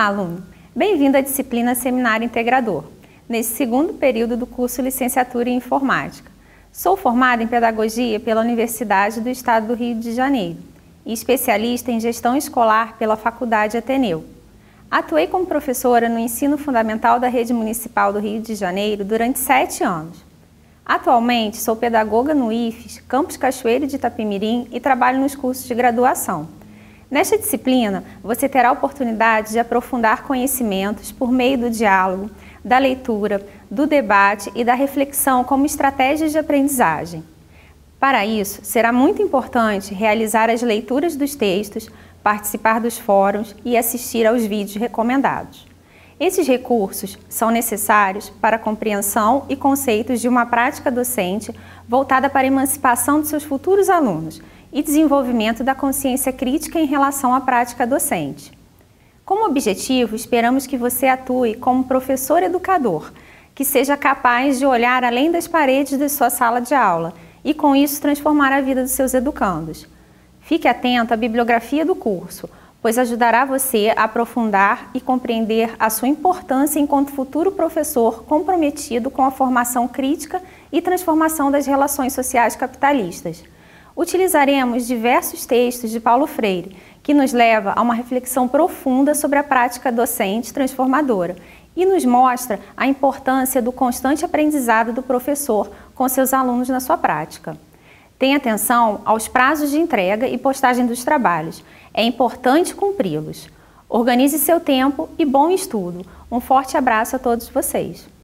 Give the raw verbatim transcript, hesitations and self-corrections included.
Olá, aluno! Bem-vindo à disciplina Seminário Integrador, nesse segundo período do curso Licenciatura em Informática. Sou formada em Pedagogia pela Universidade do Estado do Rio de Janeiro e especialista em Gestão Escolar pela Faculdade Ateneu. Atuei como professora no ensino fundamental da Rede Municipal do Rio de Janeiro durante sete anos. Atualmente, sou pedagoga no I F E S, Campus Cachoeiro de Itapemirim e trabalho nos cursos de graduação. Nesta disciplina, você terá a oportunidade de aprofundar conhecimentos por meio do diálogo, da leitura, do debate e da reflexão como estratégias de aprendizagem. Para isso, será muito importante realizar as leituras dos textos, participar dos fóruns e assistir aos vídeos recomendados. Esses recursos são necessários para a compreensão e conceitos de uma prática docente voltada para a emancipação de seus futuros alunos e desenvolvimento da consciência crítica em relação à prática docente. Como objetivo, esperamos que você atue como professor educador, que seja capaz de olhar além das paredes de sua sala de aula e, com isso, transformar a vida dos seus educandos. Fique atento à bibliografia do curso, pois ajudará você a aprofundar e compreender a sua importância enquanto futuro professor comprometido com a formação crítica e transformação das relações sociais capitalistas. Utilizaremos diversos textos de Paulo Freire, que nos leva a uma reflexão profunda sobre a prática docente transformadora e nos mostra a importância do constante aprendizado do professor com seus alunos na sua prática. Tenha atenção aos prazos de entrega e postagem dos trabalhos. É importante cumpri-los. Organize seu tempo e bom estudo. Um forte abraço a todos vocês.